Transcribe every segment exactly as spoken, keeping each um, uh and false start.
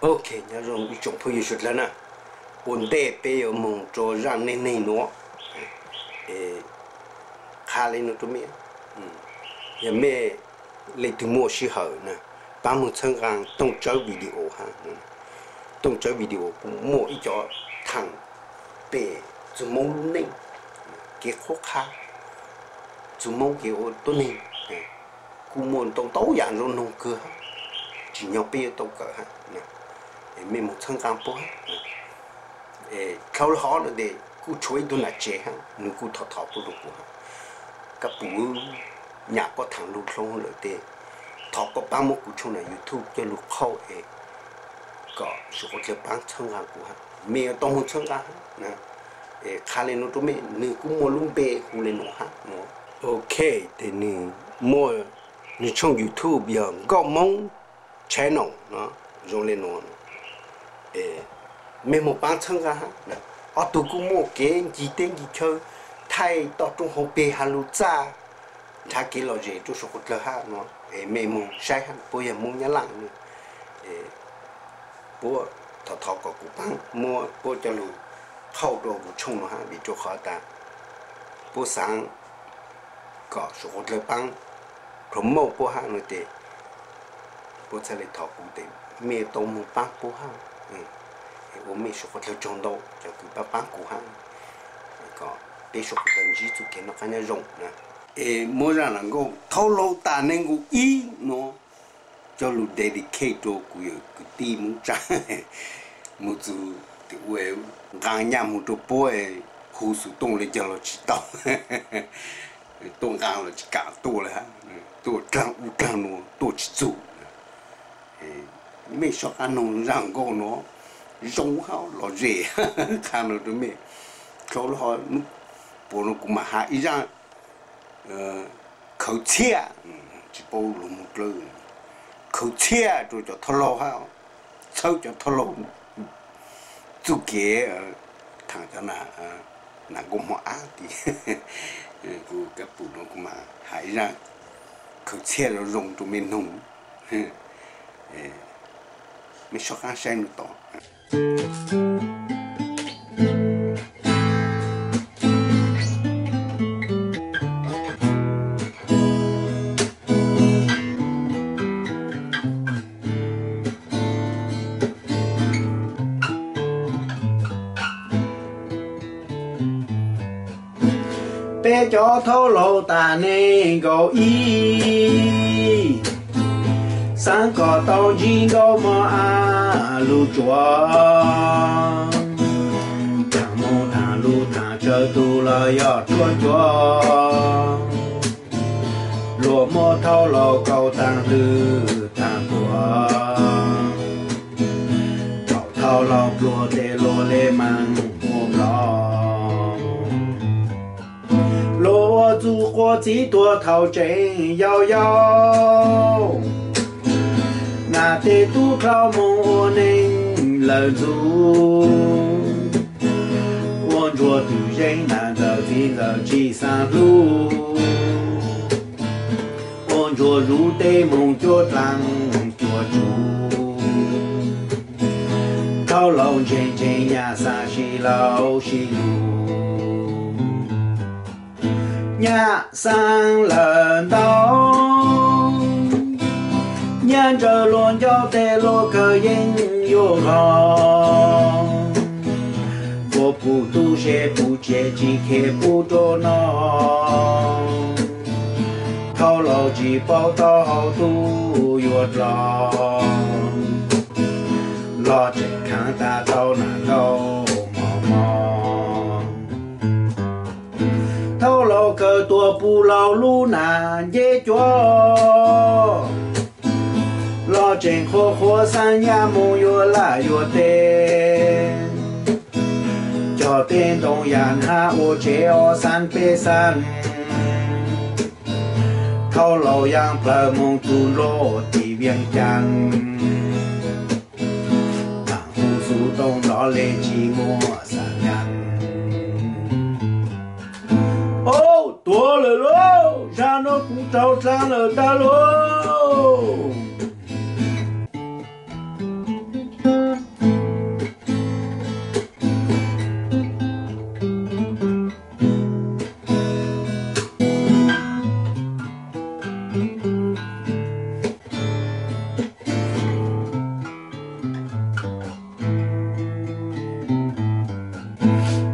ok nhớ rồi bị trồng phơi suốt lần à ổn định bây giờ mong cho ra nên nên nó khá lên nó tụi mình giờ mẹ lấy từ mua xí hở nè ba mươi trăm ngàn tông chơi video ha tông chơi video cũng mua ít cho thằng bé chỉ mong luôn nên cái khó khăn chỉ mong cái ô tô này cũng muốn tông tấu dạng rồi nông cửa chỉ nhau bé tông cỡ ha mẹ một trăm ngàn bố khâu họ là để cú chuối tôi là chế ha nhưng cú thọ thọ bố được ha các bố nhà có thằng lục không lợi thế thọ có ba mươi cú chung là YouTube cho lục khâu ấy có số có thể bán trăm ngàn cú ha mẹ tông một trăm ngàn nè khá lên nó tụi mình nhưng cũng mua luôn bê cũng lên nó ha ok thì nhưng mua nhưng trong YouTube giờ có mong channel nó rồi lên nó mình một bán chân ra nè, ở tụ cũng một cái gì tên gì chơi, thay tao trong hồ bể hà lô cha, thay cái lo gì tôi số cột lơ ha nó, mình muốn sai hắn, bây giờ muốn nhớ lại nữa, bố thọ thọ có cụ bán mua bố cho lù khâu đồ của chung nó ha bị cho khó ta, bố sáng có số cột lơ bán, không mua bố ha nữa thì bố sẽ lấy thọ cụ tiền, mình tao muốn bán bố ha.我们说过了中道，就给把帮顾哈，那个别说人机就给那反正用呢。诶，莫让人个透露大能个一喏，叫路 dedicate 到个个地木站，木就为干伢木都不会胡说东来叫了知道，东干了就干多了哈，多干无干喏，多去做，诶，没说干农让个喏。giống họ lo rẻ khăn rồi đúng không? Chỗ họ bố nó cũng mà hại ra khẩu chia chỉ bố luôn một lần khẩu chia rồi cho thô lô ha sau cho thô lô chú kế thằng cho là là cũng họ á thì của các bố nó cũng mà hại ra khẩu chia rồi dùng tụi mình nung mình sợ ăn sen được to bé cho thô lô ta nên go y sáng có tàu gì go mà à lu chua chẳng mô thang lu thang chờ tu là yo chua chua lúa mô thâu lô cầu tăng lư thang chua cầu thâu lô lúa tê lúa lê mang mô lò lúa du qua chỉ tua thâu trên yao yao na tê tu thao mô nên lời du quân chùa tu dân na giờ thì giờ chỉ sang lu quân chùa ru tê mong chùa tăng chùa chủ thao lâu trên trên nhà sa xì lâu xì lu nhà sang lần đó nhân trở luôn cho tê lô cơ yên yêu lòng của phụ tu sẽ phụ chế chỉ khe phụ cho nó thao lâu chỉ bao tao hậu tu yêu lòng lo chạy kháng ta tao nà đâu mò mò thao lâu cơ tua phụ lâu lu nà dễ cho lo trên khô khô sang nhà mù yo la yo tên cho tên đông yan ha ô chế ô san bê san thâu lâu yang phở mong tu lô tì viên chăng thằng hù su đông đó lê chi mua sang nhăn ô tua lờ lô ra nó cũng trâu sang lờ ta lô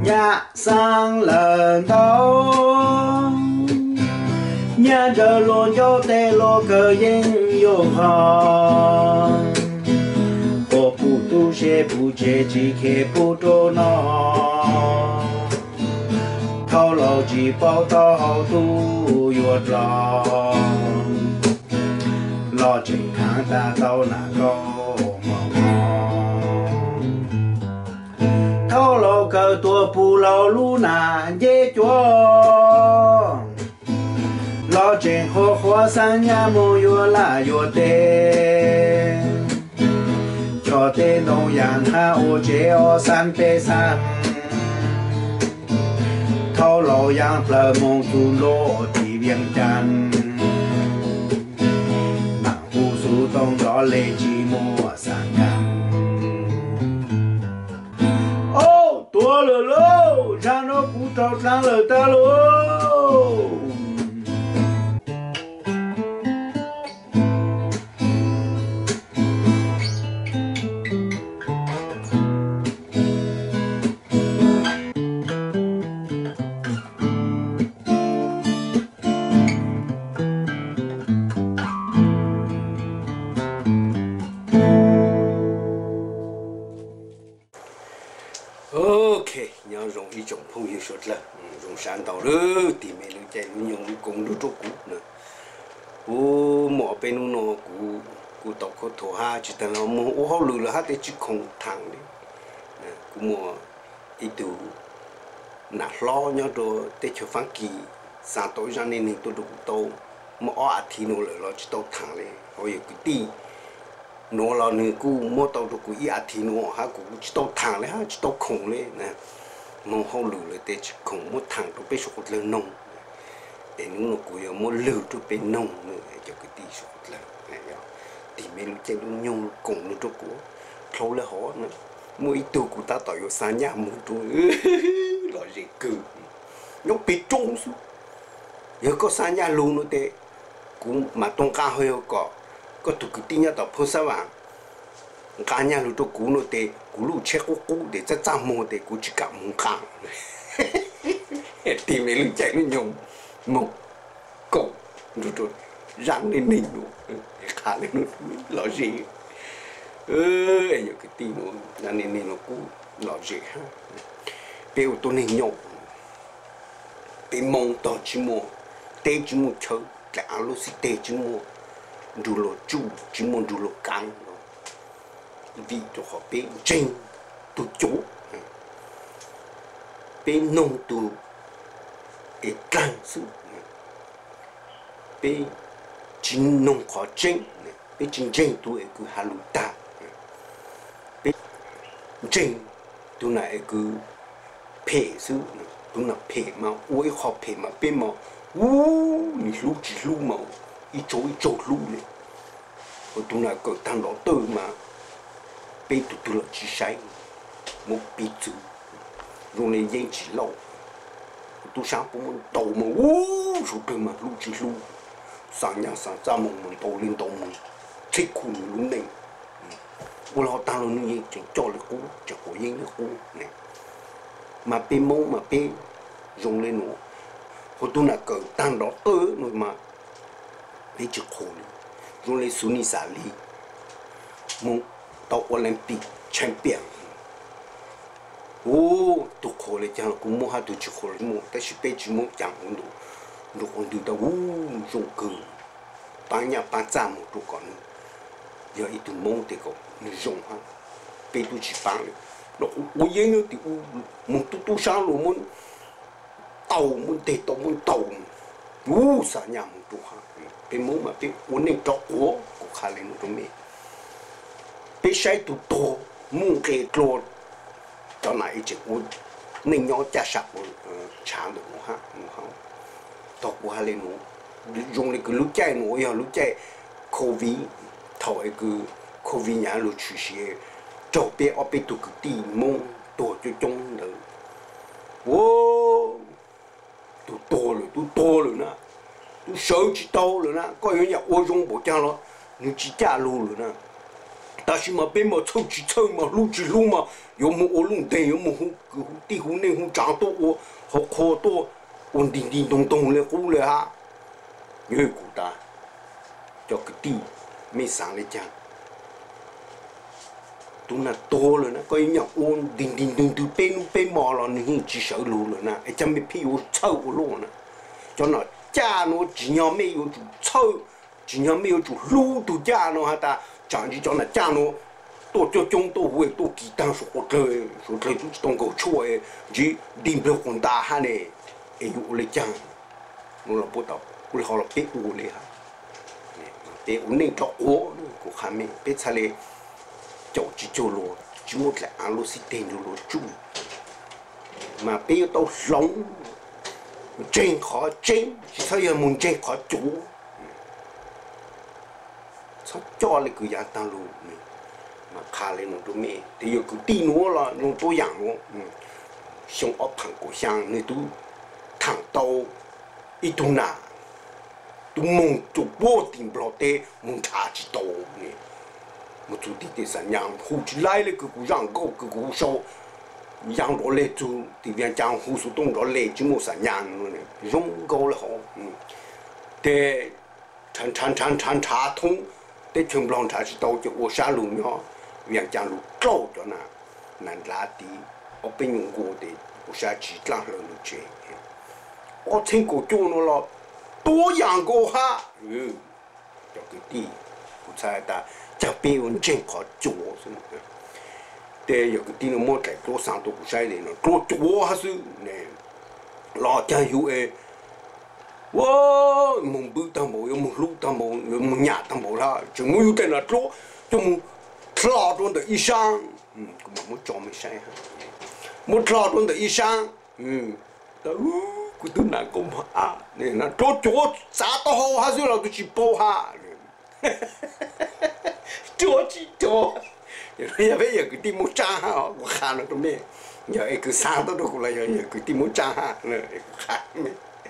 nhà sang lần đầu nhà giờ luôn cho tê lo cơ yên yêu hòn cô phụ tu sẽ phụ chế chỉ khi phụ trô nó thâu lâu chỉ bao tao tu yêu tròn lo trình kháng ta tao là câu thâu lâu cơ tua phụ lâu lu nà dễ chúa lo trình hồ hoa sang nhà mô yêu là yêu tê cho tê nô yàn ha ô chế ô san bê san thâu lâu yang phở mong tu lô thì viên chân nặng hù su tông đó lê chi mô sang ngam ô tua lơ lô ra nó cú trâu sang lơ ta lô ok nhớ dùng ý chồng phong hiệu suất là dùng sản tạo nữa thì mình nó chạy nó dùng cùng nó chỗ cũ nữa u mỏ bên nó cũ cũ tàu có thổ ha chỉ là nó mua u hậu lử là hát để chỉ không thẳng đi cũ mỏ ý tụ nã lo nhớ đồ để cho phán kỳ sản tạo ra nên mình tôi được tàu mà ở thì nó lại lo chỉ tàu thẳng lên rồi cái tí nó là người cũ mua tàu được cũ ý thì nó ha cũ chỉ tàu thẳng lên ha chỉ tàu khổng lên nè nó hậu lử là để chỉ khổng mua thẳng được bên số lượng nông để nó cũ giờ mua lử được bên nông nữa cho cái tí số lượng này thì mình chơi nó nhung cùng nó cũ thâu là họ nữa mỗi từ của ta tạo ra sáng nhà một tuổi là gì cứ nó bị trúng xuống giờ có sáng nhà luôn nữa thế cũng mà tông ca hơi có có tụ cái tin nhá tao phun sa vàng cá nhà lúc đó cú nó tê cú lúc chết cú cú để cho trăm mô tê cú chỉ cả mông cá tìm mấy lần chạy nó nhung một cậu lúc đó răng lên nỉnh luôn khá lên nó lo gì ơ ấy cái tin nó răng lên nỉnh nó cú lo gì ha bèo tôi nên nhộng bê mông to chỉ mua tê chỉ mua chơi cả lúc xí tê chỉ mua đủ lo chu chỉ muốn đủ lo căng vì cho họ bên trên tu chỗ bên nông tu để căng sự bên chính nông khó trên bên chính trên tu ấy cứ halu ta bên trên tu này cứ phê sự tu là phê mà uế họ phê mà bên mà u ni lu chỉ lu mà ít chỗ ít chỗ lu này rồi tu là cỡ thằng đó từ mà bây tụi tôi là chỉ sai một bí chữ rồi nên dân chỉ lâu tôi sáng cũng muốn tàu mà u rồi tôi mà lu chỉ lu sáng nhà sáng ra mong mình tàu lên tàu mình thích cùng luôn này u lo tao luôn như chỉ cho là cú chỉ có dân là cú này mà bên mông mà bên dùng lên nó hồi tôi là cỡ tăng đó tớ rồi mà bây giờ khổ rồi lên xuống đi xả ly mong tàu Olympic champion ô tụ khổเลยchẳng cũng mua hai tụ chỉ khổ muaแต่是被只mua chẳng cũng đủ đủ còn đủ tao ô dùng cừ bán nhà bán giá một tụ còn giờ ít tụ mua thì có người dùng ha被tụ chỉ bán nó ô yên nữa thì ô muốn tụ tụ sáng rồi muốn tàu muốn tê tàu muốn tàu ô sao nhà một tụ ha bên mua mà bên uốn nên cho của của khai lên nó trong miệng bị sai tụ tổ muốn cái lột cho này chỉ muốn nên nhỏ chả sạch một chán được một ha một ha tao của hai lên nó dùng cái lúc chạy nó giờ lúc chạy covid thầu cái covid nhà lúc chuyển xe cho bé ở bên tụ cái tiền mông tổ cho trong nữa ô tụ tổ rồi tụ tổ rồi nè tụ sợ chỉ tổ rồi nè có những nhà ô dùng bộ trang nó nó chỉ trả luôn rồi nè 但是嘛，别嘛凑起凑嘛，撸起撸嘛，有么我弄对，有么胡胡地胡那胡长多我好可多，我叮叮咚咚的呼了哈，有古大，叫个地没上来讲，都那多了呢，个人讲我叮叮咚咚别弄别毛了，你几小路了呢？一讲没屁我臭了呢，叫那家那只要没有就臭，只要没有就路都家那哈达。讲就讲那讲咯，多叫中多会多鸡蛋说好吃，说这就是当个错诶，就领不混大汉嘞，哎呦我来讲，我老不到，我好了别我嘞哈，别我那叫我，我还没别出来，叫去叫咯，就我来俺老是盯着咯住，嘛别到龙，真好真，他要问真好做。เขาจ่อเลยคือยาตังลูนี่มาคาเลยน้องตัวเมย์แต่อยู่คือตีนัวละน้องตัวอย่างน้องชงออกผังกูช่างในตู้ถังโตอีตุนาตู้มงจุบวัวติ่มปลอเตมงชาจิโตนี่มันจุดที่เตสัญญาณหูจีไล่เลยคือกูย่างก็คือกูโซ่ย่างรอเล่จูที่เวียนจางหูสุดตรงรอเล่จิโมสัญญาณนู่นนี่ย่งก็เลยหอแต่ฉันฉันฉันฉันชาทงแต่ชมลองชาชิโตจะโอชาลุงเนาะเวียงจังลูกโกรธนะนั่นลาดีเอาไปยุ่งกูเดโอชาจีตั้งเราลูกเจโอทิ้งกูจูนละตัวอย่างกูฮะเออจะกี่ดีกูใช้แต่จะเป็นคนเจงขอจูสิแต่有个地方莫在多上多不晒的呢，多จู还是呢，老家有诶。哇，蒙不当冇，有蒙路当冇，有蒙伢当冇啦，就冇有在那做，就冇拉中的衣裳，嗯，咁啊冇做没晒哈，冇拉中的衣裳，嗯，但呜，佢都难講啊，你那做做啥都好，還是老都去包下，做去做，有有咩有佢啲冇爭下，我看到都咩，有一個生都都過來，有有佢啲冇爭下，呢，看咩。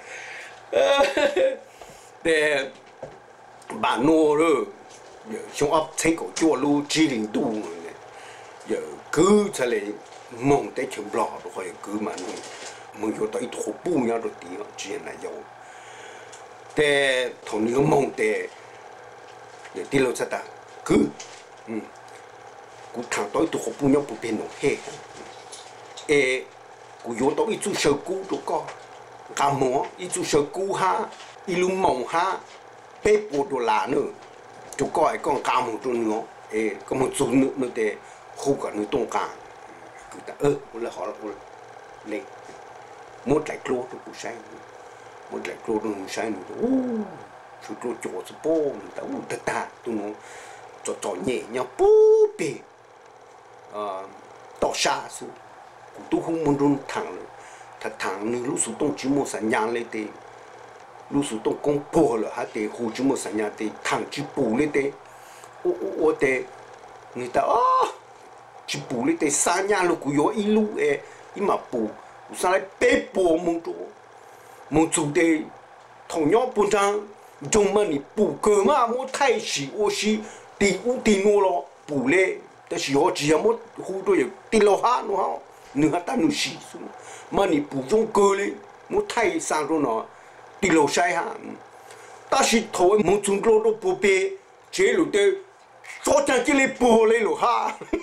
แต่บ้านโน่เลยช่วงอัพเทงก็จั่วรู้จีริงตู้เนี่ยอย่าคือทะเลมองแต่เชิงบล็อกคอยคือมันมึงอยู่ต่ออีกหัวปูเนี่ยตัวตีอ่ะจีนนายกแต่ทางนี้ก็มองแต่อย่างที่เราจะตาคือกูทางต่ออีกหัวปูเนี่ยกูเป็นหนุ่มเฮ่เอกูอยู่ต่ออีกจู่เชือกกูตัวก็กาหมออีจูเชกูฮะอีลุงมองฮะเป๊ะปูตัวลาเนอจุก้อยก็กาหมอตัวเนาะเอก็มันจูนึกนึกแต่คู่กับนึกตรงกลางคือแต่เออกูเลยขอละกูเล็กมดไหลโกรธตัวกูใช้มดไหลโกรธตัวกูใช้หนูโอ้ชุดโกรธโจสโป้แต่อู้ตาตาตัวนู้จ่อจ่อเงี้ยเนาะปูเป๊ะอ่าต่อชาสูกูตู้หุ้มมันรุนถังเลยถ้าทางนึงรู้สึกต้องจิโมสัญญาณเลยเตรู้สึกต้องกงโปเลยฮะเตหูจิโมสัญญาณเตทางจิปูเลยเตโอ้โอ้โอ้เตนี่แต่อ๋อจิปูเลยเตสัญญาณลูกอยู่อีลูเออีมาปูอุตส่าห์เป๊ะปูมึงตัวมึงจุดเตทองยอปุ่นจังจงมันนี่ปูเกินมามึงไทยสิโอสิตีอูตีโนโลปูเลยแต่สิโอจีมึงหูตัวอยู่ตีโลหะนู้ฮะเนื้อตาหนูสิสุมันนี่ปูจงเกเลยมุไทยสร้างตัวเนาะตีโลใช่ฮะแต่สิถอยมุจุนโลโลปูเปเจลุเตโซจังกิเลปูเลยหรอฮะ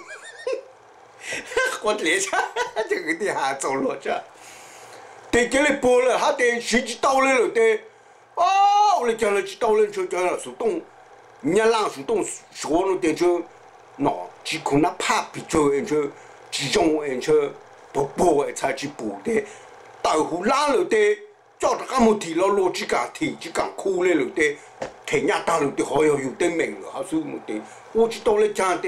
คนเหลือใช่จะกินที่หาโซโลจ้ะเตกิเลปูเลยฮะเตสิจิตเอาเลยหรอเตอ๋อเลยจังเลยจิตเอาเลยช่วยจังสุดตรงเนี่ยล่างสุดตรงสวนเราเตจเนาะจีคนนับภาพพิจารณาจีจงเอ็นเชอ不补诶，才去补的。豆腐拉了的，叫他干么提了逻辑讲提，就讲苦了了的，提伢打了的，好像有点明了，还是么的。我知道了讲的，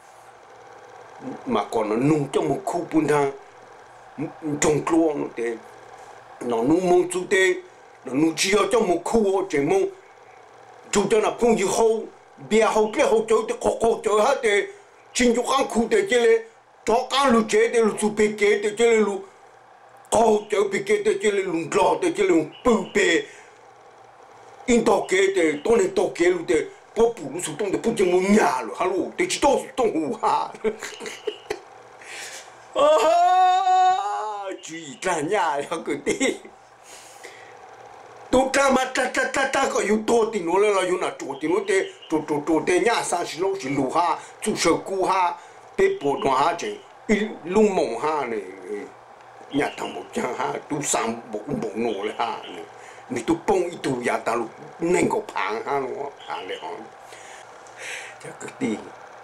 嘛讲了弄这么苦本他，中国了的，那弄蒙住的，那弄只要这么苦哦，这么就在那朋友好，别好别好做的，好好做下的，真就讲苦的这嘞。cho cá lu chế để lu chụp bê kế để chơi lu câu chơi bê kế để chơi lu lọ để chơi lu bự bê in tàu kế để tôi này tàu kế lu để bố bù nó sụt tông để bố chân mua nhà rồi hello để chỉ đâu sụt tông hù ha chỉ là nhà là cái gì tôi ta mà ta ta ta ta có yêu tổ tình nó là yêu na tổ tình nó để tổ tổ tổ để nhà sang chỉ lâu chỉ lù ha chú sơ cú ha để bố nó ha chứ lung mông ha này nhà thằng một cha ha tu sang bộ bộ nổเลยhaนี่tu pong itu ya ta lu nên có phang ha nó phang đấy hả chắc cái gì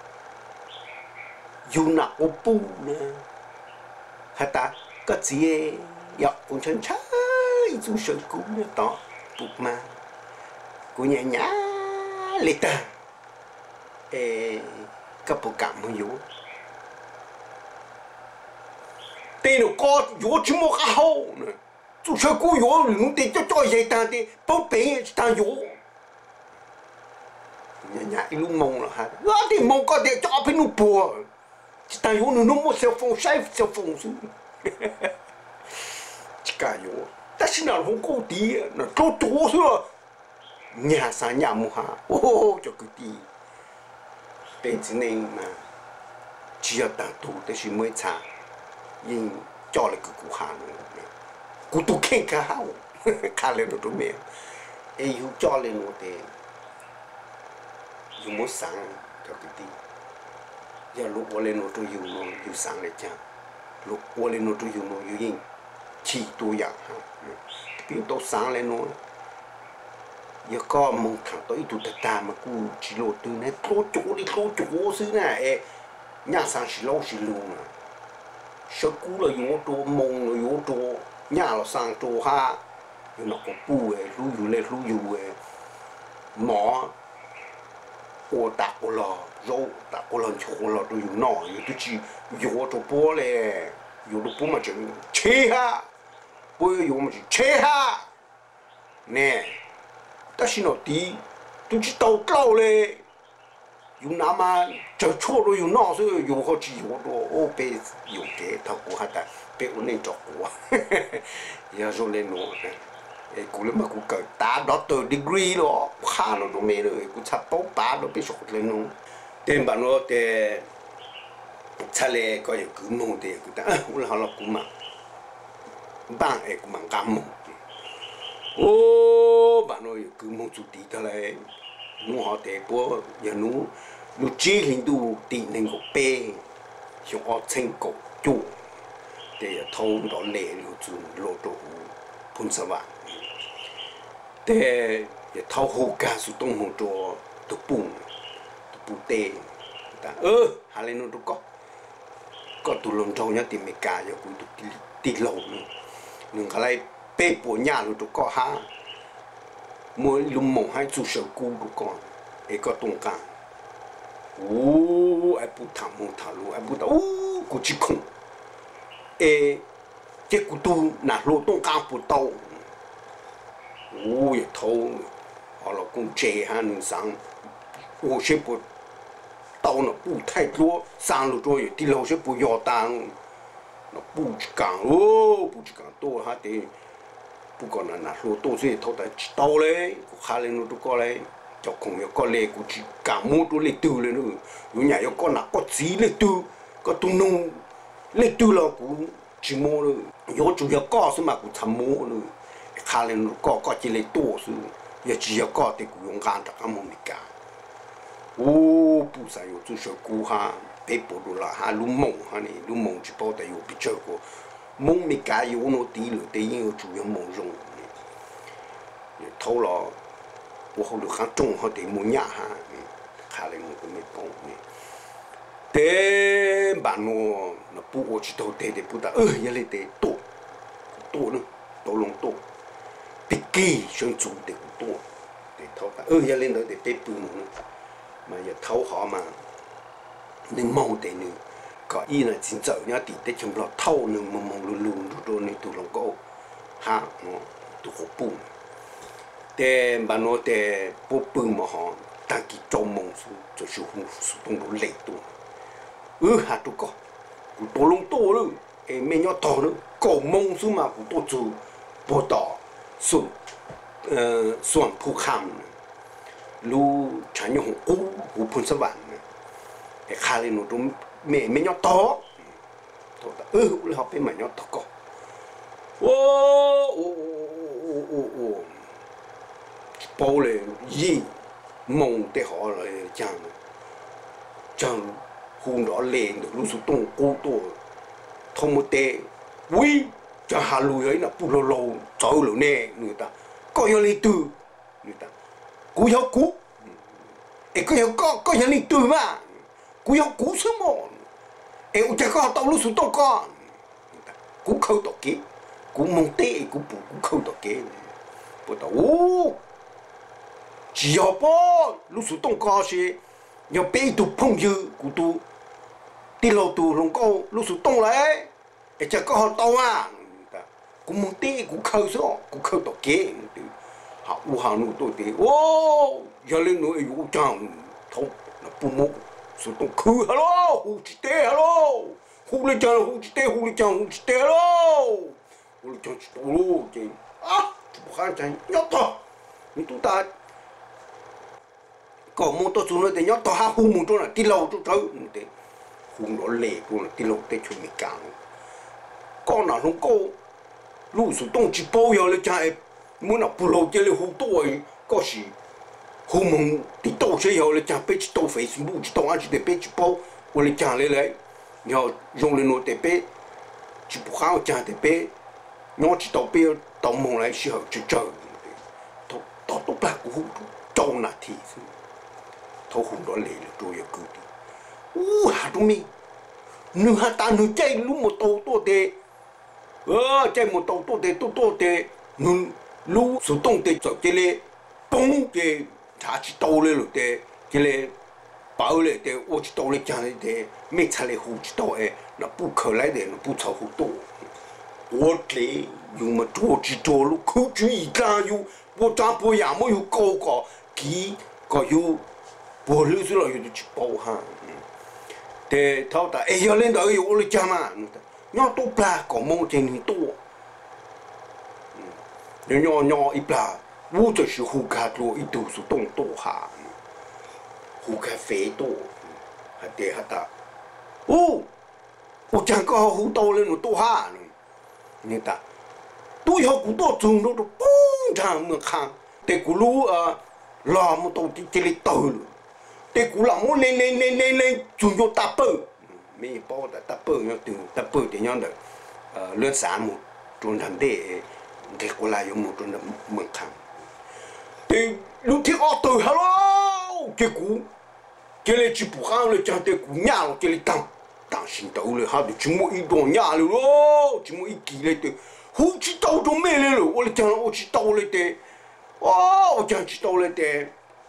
yêu na ô pu nè hả ta cái gì ya cũng chân trái chú sơ cú nữa đó bụng mà của nhà nhá lệ ta ê cái bộ cảm mới yếu tên nó có yếu chứ một cái hậu nữa chú sơ cú yếu nó tên cho cho gì ta thì bao bể ta yếu nhà nhà lúc mông là hả đó thì mông có thể cho bên nó bùa ta yếu nó nó một cell phone sai cell phone xuống chỉ cả yếu但是那红高低，那找多少了？年三年么哈，哦，这个地，但是呢嘛，只要大多都是没差，因叫了个顾客呢，顾都看看好，看了都没有，哎有叫了我的，有没上这个地，要如果来我都有咯，有上来讲，如果来我都有咯，有因。chỉ tôi dạng ha, vì tôi sáng lên nói, giờ có mong thằng tôi tụt ta mà cứ chỉ lộ từ này thô chỗ đi thô chỗ xứ này, nhà sang chỉ lâu chỉ luôn à, sợ cú là yếu tố mong là yếu tố, nhà là sang tố ha, nhưng nó có pu ấy, lu yu lên lu yu ấy, mỏ, ô tạ ô lò, rau tạ ô lò chỗ lò tôi yu nọ, yếu tôi chỉ yếu tố bố lệ, yếu tố bố mà chừng chế ha. bây giờ mình chế ha nè ta xin nói tí tôi chỉ tàu cao lên dùng nào mà chờ chua rồi dùng nọ rồi dùng họ chỉ dùng đồ ô bê dùng cái thằng của hắn ta bê ổn định cho của giờ rồi lên nữa cú lên mà cú cởi tá doctor degree đó khá nó đồ mê rồi cú chắp bóng bá nó biết sốt lên nữa tên bạn nó tên cha lệ có những cứ mong thế cú ta cú là họ là cú mà bạn ấy cũng mang cam mông, ô bạn nói cứ mong chú tí thôi đấy, nu họ để bố giờ nu nu chỉ hình du tí nên có bê, xong họ thành có chủ, để thâu đó lệ lưu chú lô tô phun sa vàng, để thâu hồ cả số đông hồ cho tụ bùn, tụ bùn tê, ta ơ hà lên nó có, có tụ lồng trâu nhá tìm mấy cá giờ cũng tụ tí lồng nữa. nhưng cái này bê bộ nhà luôn tụi con ha mỗi lùm mông hai chú sở cũ tụi con ấy có tung càng ô ai bút thằng mông thằng lu ai bút ô cô chỉ không ấy cái cụ tu nà lô tung càng bút tàu ô vậy thâu họ là cũng chế ha nương sáng ô sẽ bút tàu nó bút thay lúa sang lúa rồi đi lâu sẽ bút giò tang nó bù càng ô bù càng to ha thì bù còn là nát lúa to rồi thâu tại tàu đấy khá lên nó có đấy cho cùng có con lê cũng chỉ càng mua tôi lấy từ lên nữa những nhà có con nào có gì lấy từ có tung nung lấy từ là cũng chỉ mua rồi có chủ yếu có số mà cũng thầm mua nữa khá lên nó có có chỉ lấy to rồi giờ chỉ có thì cũng dùng gan đặc ăn món cả ô bù sai có chú sợ cú ha bê bộ đồ là ha lúm mông ha này lúm mông chỉ bao tại yêu bị chơi của mông mi cá yêu nó tí rồi tí yêu chủ yếu mông rong thâu là bố họ được khá trông họ để mua nhà ha khá là một cái mấy bông này thế bạn nó nó bố chỉ đầu thế để bố ta ơ giờ lấy thế tổ tổ nữa tổ lông tổ bị kỳ chuyên chủ để tổ để thâu ta ơ giờ lên đó để bê bự nữa mà giờ thâu họ mà nên mong để nữa có ý là chính giờ nhá thì để chúng nó thâu nữa mà mong luôn luôn rồi nên tụi nó có ha nó tụi họ bùn để bà nói để bố bùn mà họ đang kỳ trong mong su cho sự hung sự tung đồ lệ tụi ừ hả tụi có tụi lông to nữa em mấy nhỏ to nữa cổ mong su mà của tụi chú bố tỏ xuống xuống phụ kham lu chẳng nhung u u phun sập vạn cái khai lên nó đúng mẹ mẹ nhóc to ừ là học bên mẹ nhóc to co ô ô ô ô ô baoเลยยี่มงแต่หอเลยจังจังหุ่นร้อนแรงเดี๋ยวรู้สึกต้องกู้ตัวทอมเตวิจะหาลุยนะปุ๊บเราเราเจอหรือเนี่ยนี่ตาก็ยังเลยตื่นนี่ตากูยังกูเอ็ก็ยังก็ก็ยังเลยตื่นมากูยังกูสมองเอ็งจะก็ต้องรู้สึกต้องก่อนกูเข้าตัวเก๋กูมงเตะกูปุ๊บกูเข้าตัวเก๋ปุ๊บตัวโอ้只要不露宿东高些，要被都朋友，古都地老都龙高露宿东来，一只个好到啊，古蒙地古口上，古口到给，好武汉路多的，哦，要领侬有张头那不木，苏东口，hello，胡子的 hello，胡里江胡子的胡里江胡子的 hello，胡里江去多咯，这啊，不喊讲要到，你都打。có một tổ chúng nó để nhớ tao ha hùng một chỗ là đi lâu chỗ chơi để hùng nó lệ chỗ là đi lâu để chơi mình càng con nào không có lũ số đông chỉ bao giờ là chạy muốn nào bù lâu chơi là hùng tuổi có gì hùng mông đi tàu chơi giờ là chạy bé chỉ tàu phải xin bù chỉ tàu ăn chỉ để bé chỉ bao hoặc là chạy lấy lấy nhớ dùng lên nó để bé chỉ bù khao chạy để bé nhớ chỉ tàu bé tàu mông lại chỉ học chỉ chơi tàu tàu tàu bạc của hùng trâu nát thì thâu hùng đó lệ là tôi ở cứ đi u hà tụi mi nửa hà ta nửa chạy lúc một tàu to tê ờ chạy một tàu to tê to to tê nửa lúc số đông tê cho cái lệ bông cái trả chỉ tàu lệ rồi tê cái lệ bảo lệ tê ô chỉ tàu lệ chẳng lệ tê mấy trả lệ hùng chỉ tàu ấy là不可来的là不超好多我嘞用么做只做路口注意干有我长不呀么有高高几个有。bố lưu xuống là chỉ bao ha, để thao ta, ấy giờ lên đó ấy ô lên chama, nhau to pla có mong trên hình to, nhau nhau ít pla, vô cho sự hù cá to ít đồ số đông to ha, hù cá phế to, hạt để hạt ta, ô, ô chẳng có hù to lên nó to ha, như ta, tôi học cũng to chung nó to bung thang mà khang, để cú lú à, làm một tổ chỉ chỉ lấy tờ để cú làm muốn lên lên lên lên lên chúng tôi tập bự mình bảo là tập bự nhau từ tập bự thì nhau được lươn sáng một trong thằng để để cú lại dùng một trong thằng mực khang thì lúc thì ở từ hello cái cú cái này chỉ bù khang là chẳng để cú nhà rồi cái này tăng tăng sinh đầu rồi ha để chúng tôi ít đồ nhà rồi đó chúng tôi ít kỳ lên từ hú chỉ đầu trong mẹ lên rồi tôi chẳng là chỉ đầu lên từ ô chẳng chỉ đầu lên từ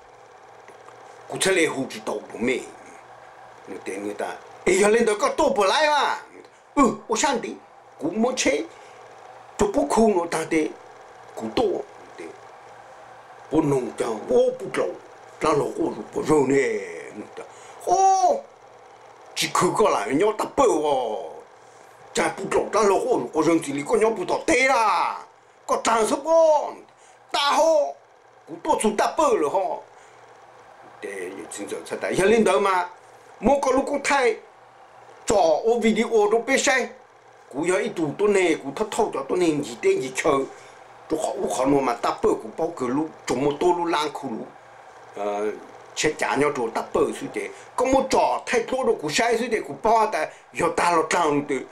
cú chơi lấy hú chỉ đầu trong mẹ người ta người ta ấy giờ lên đó có tổ bự lại mà ừ tôi sang đi cú muốn chơi cho bố khu nó ta để cú tổ để bố nông chẳng bố bố lâu ra lỗ cô bố rồi nè người ta ô chỉ cứ có lại nhau tập bự vào chả bố lâu ra lỗ cô cô rằng chỉ lý có nhau bố tỏ tê ra có trang sức con ta hô cú tổ xuống tập bự rồi họ để chính giờ sẽ tại giờ lên đó mà mỗi cái lúc con thay cho ô video đó biết sai cú giờ ít tụ tôi này cú thắt thâu cho tôi này gì tên gì chơi tôi họ cũng khó mà tập bự cú bao cái lúc chúng một tôi lúc lang khu lúc ờ chết chả nhau rồi tập bự suy thế có một trò thay thua được cú sai suy thế cú bao tại giờ ta lo trăng từ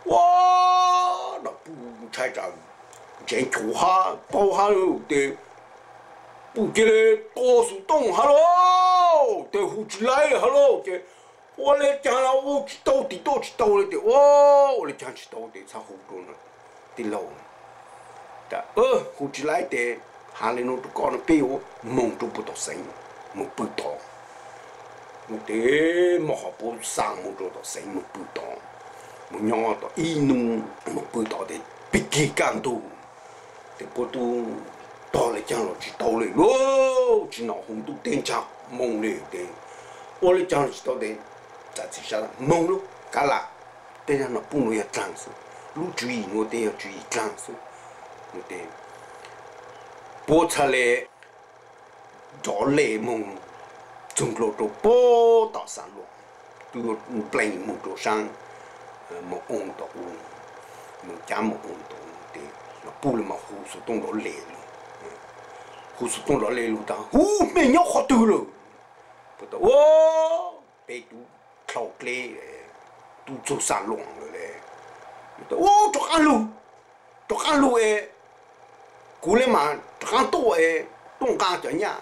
wow nó bung sai trăng chén chủ ha bao ha rồi thì bung cái này to số đông hello thì hút lại hello cái我来讲了，我去到底到去到了的，哦，我来讲去到的才好多呢，的老，但呃，好起来的，下来侬都讲了比我梦都不到神，梦不到，我的冇好不上梦做到神梦不到，我娘到一弄梦不到的，比几干多，的不都到了讲了去到了咯，去闹红都点讲梦了的，我来讲去到的。在这下了，忙碌，干啦，但是那不能要长寿，路注意，我得要注意长寿，我得，播出来， gió lệ mông chúng lô đồ bố tạo sản luôn tôi play một đồ sang một ông tổ ông một cha một ông tổ thì nó bù lên mà hú số đông đó lệ luôn hú số đông đó lệ luôn ta hú mình nhóc họ từ rồi bắt đầu ô bé tu thâu lệ tu做sản luôn rồi đấy ô cho ăn luôn cho ăn luôn ấy cú lên mà cho ăn to ấy đông cá cho nhà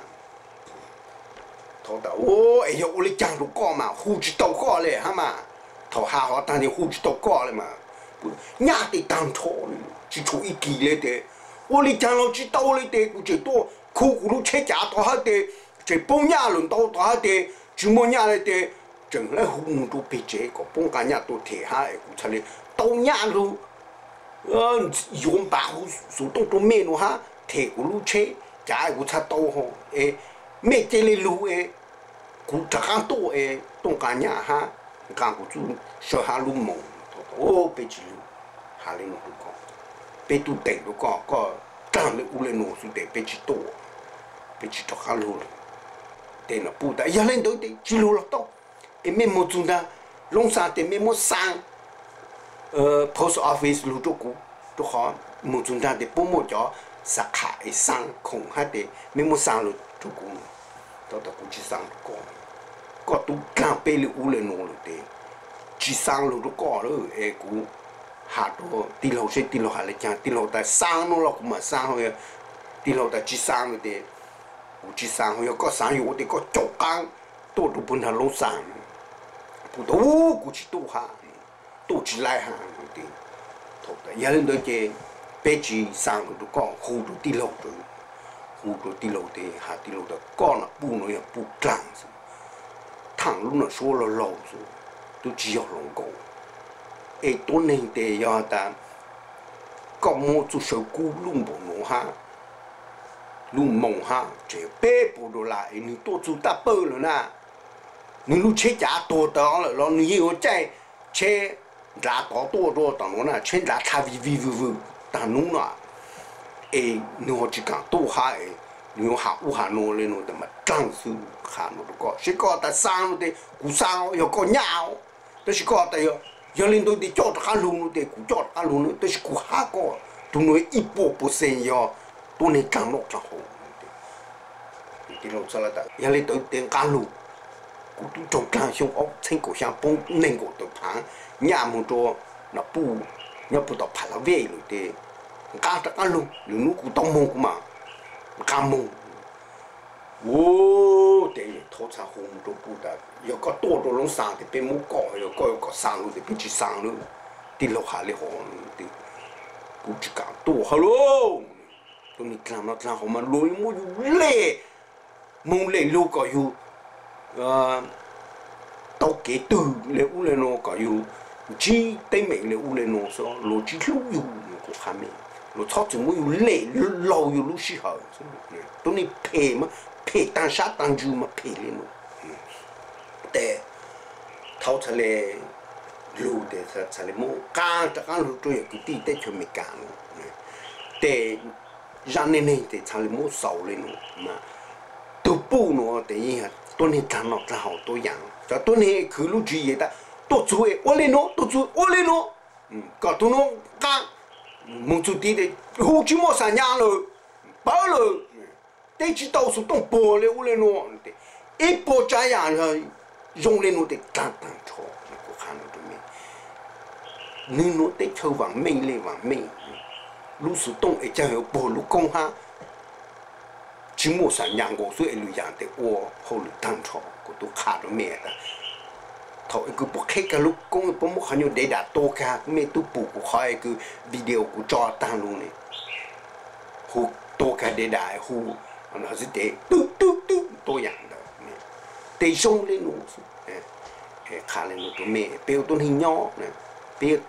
thầu đó ô ấy yo lấy trang đồ co mà hú chỉ tàu coเลยฮะmà thầu hà họ tăng thì hú chỉ tàu coเลยmà nhà thì tăng thọ chỉ cho ít kỳเลยđấy ô lấy trang nó chỉ tàuเลยđấyกูchỉ to khuกูรู้เช็คจ่าตัวฮะเดจะป้องยาหลุนตัวตัวฮะเดจุมยาเลยเดจังเลยหูมึงตัวไปเจ๊ก็ป้องกันยาตัวเทฮะไอ้กูทะเลตัวยาลูเออยงปากหูสูตรงตัวเมนูฮะเทกูรู้เช็คจ่าไอ้กูทัดตัวฮะเอเมเจเลยรู้เอกูจะการตัวเอต้องการยาฮะการกูจูเชื่อฮะรู้มงโอ้ไปจิลูหาเลยหนูก็ไปตัวเตะดูก็ก็ตั้งเลยอูเลยหนูสุดเตะไปจิตัวไปจิตข้ารู้เลยแต่น่ะพูดแต่ยังเล่นตัวเด็กจิรู้แล้วต้องเอ็มเอ็มจุนดาลงสารแต่เอ็มสร้างเอ่อ post office รู้ตัวกูตัวขอมุจุนดาแต่ปุ่มจ่อสาขาไอ้สร้างคงให้แต่เอ็มสร้างรู้ตัวกูตัวแต่กูจิสร้างตัวกูก็ตัวกลางไปเลยอูเลยหนูเลยแต่จิสร้างรู้ตัวกูเลยเอ้กูหาตัวตีเราใช่ตีเราหาเลยจังตีเราแต่สร้างนู้นเรากูมาสร้างเลยตีเราแต่จิสร้างเลยแต่กูจีสร้างเขาก็สร้างอยู่แต่ก็จบกันตัวดูปุ่นหันลงสร้างปุ่นตัวกูจีตัวหาตัวจีไล่หาดิถูกแต่ยังเรื่องเดิมเจเป็ดจีสร้างดูก็หูดูตีโลดูหูดูตีโลเดหาตีโลแต่ก็น่ะปุ่นเนี่ยปุ่นกลางสิทางลุงน่ะชัวร์เราเราสิตัวจีเอาลงกูไอ้ตัวนึงเดียวแต่ก็มั่วจุดเสือกูลุงบ่หนูฮะลุงมองฮะเจ็บเป๊ะปูดูละไอ้นี่ตัวจุดตาเปิลเลยนะนี่ลูกเชี่ยจ่าตัวต่อเลยเรานี่หัวใจเชี่ยจ่าต่อตัวตัวต่างนู้นน่ะเชี่ยจ่าทาวิวิวิวิต่างนู้นน่ะไอ้นี่หัวจิกันตัวหาไอ้นี่หัวหาอุหาโนเลยโนแต่มาตั้งซื้อขาโนตัวก็ชิก็แต่สร้างโนแต่กูสร้างยก็ยาวแต่ชิก็แต่ยยังเล่นตัวที่จอดข้าลุงโนแต่กูจอดข้าลุงโนแต่ชิกูหาก็ตัวนู้นอีโปโปเซนยอตัวนี้กลางโลกจะโหที่เราสลัดยังเลยตัวเตียงกลางลูกกูต้องจงกลางช่วงออกเช่นกูช่างปงหนึ่งกูตัวพังยามึงตัวน่ะปูเนี่ยปูตัวพาราเวเลยเตะกลางตะกลางลูกหรือนู้กูต้องมงกูมากลางมงโอ้เตะทอดชาหงตัวปูแต่ยังก็ตัวตัวลงสางที่เป็นมุกเกาะยังก็ยังก็สางลูกที่เป็นจีสางลูกที่เราหาเลยหงที่กูจะกลางตัวฮัลโหลตรงนี้กลางมาทางของมันลุยมูอยู่เล่มูเล่ลูกก็อยู่เอ่อตอกเกตือเล่อุเลโนก็อยู่จีเต็มเล่อุเลโนซะโลจีลูอยู่กูขามีโลชอบจะมูอยู่เล่เราอยู่ลูชิฮะตรงนี้เพมาเพตั้งชาตั้งจูมาเพเลยโนแต่เท่าทะเลลูแต่ทะเลมูกางจากการลูตัวอย่างกูตีได้ชมไม่กางแต่ยันนี่แต่ทะเลมูเสาเลยโนมาตัวปูโนแต่ยังตัวนี้ทำนอกจะหาตัวอย่างจะตัวนี้คือลูกจีแต่ตัวช่วยโอเลโนตัวช่วยโอเลโนก็ตัวโนก็มึงจุดที่เด็กหูจิโมสัญญาเลยเปล่าเลยแต่จิตเอาสุดต้องโปเลยโอเลโนอีโปใจอย่างเลยยงเลโนแต่การตั้งโชว์กูขันตัวนี้นี่โนแต่เชื่อว่าไม่เลยว่าไม่ลูกสุดต้องไอ้เจ้าโปลูกกงฮะจิโมสัญญา我所以路样的我后来当初我都看到咩的头一个不开个路工不么很有得打多看咩都不过开一个 video กูจอ当路呢หู多看得打หู那是得嘟嘟嘟多样的得送的路哎哎看了路都咩标都很nhỏ呢标都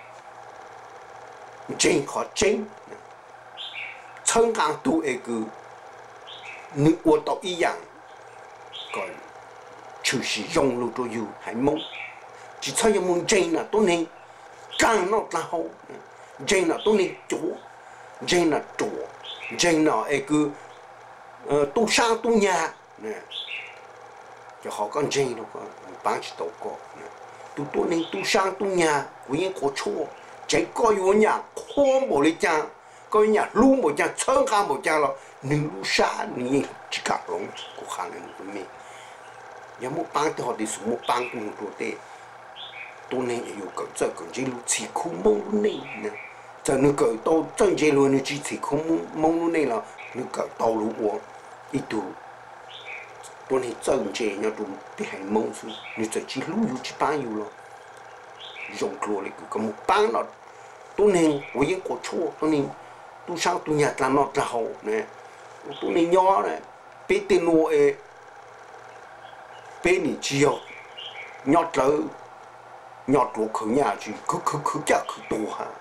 真好真春江都一个นึกว่าต่ออีอย่างก่อนชื่อสิยงลูตัวอยู่หายมงจิตใจยังมึงเจน่ะตัวนี้กลางนอกลาวเจน่ะตัวนี้จู่เจน่ะจู่เจน่ะไอ้คือ tu sang tu nhà nè cho họ con chơi đâu có bán chỉ tàu có tu tu nên tu sang tu nhà của những có chua chạy coi vô nhà khó bỏ lấy cha coi nhà lu một cha chân khang một cha là nương lu sa nương chỉ cả lông của khang nên của mình nhà một bán thì họ đi xuống một bán cũng một đồ tu nên yêu cầu cho cái gì lu chỉ không mong lu này nè cho nó cầu tao chân chơi luôn nó chỉ chỉ không mong lu này là nó cầu tao lu uống ít tu tôi này chân chơi nhau tụi bị hành mong xuống nó chỉ lu yêu chỉ bán yêu lo dùng cua này cũng một bán nó tôi nên với những cổ chua tôi nên tôi sang tôi nhặt là nó là hậu nè tôi nên nhỏ này bé tên nuôi ấy bé này chiều nhọt lỡ nhọt ruột khử nhà chứ cứ cứ cứ chắc cứ tổ ha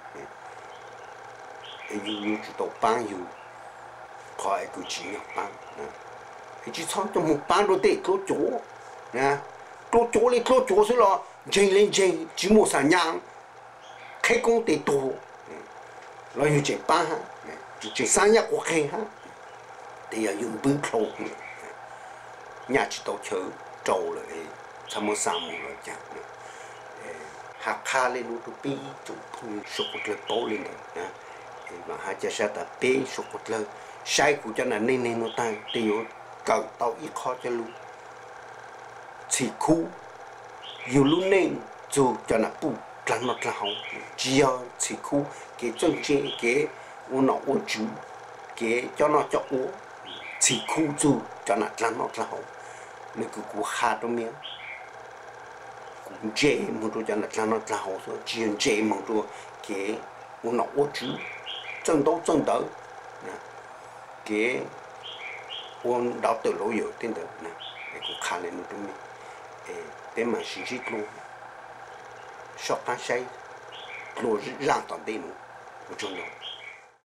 yêu yêu chỉ tổ bán yêu khỏi cứ chỉ nhặt bán thì chỉ xong cho một bán rồi để tôi chỗ nè tôi chỗ lên tôi chỗ sẽ là chơi lên chơi chỉ một sản nhang khai công để tổ rồi như chơi bán ha chơi sang nhà của khai ha thì là dùng bưng khâu nhà chỉ tổ chơi trâu rồi tham một sản một rồi chẳng hạt kha lên nó tụi pi tụi sụt lên bố lên rồi mà hai cha sẽ ta pi sụt lên sai của cho nên nên nên nó tay tiêu cầu tàu ít khó cho luôn chỉ khu nhiều lúc nên dù cho nó bù làm nó là hỏng chỉ chỉ khu cái chân trên cái u nó u chú cái cho nó cho u chỉ khu dù cho nó làm nó là hỏng nên cứ cú khá đó miếng cũng dễ một đôi cho nó làm nó là hỏng rồi chỉ dễ một đôi cái u nó u chú chân đấu chân đấu cái uống đào từ lối yếu tên đó nè cũng khá lên một đôi miếng để mà sử dụng luôn sọc tan say lúa rang toàn đi nữa một chút nữa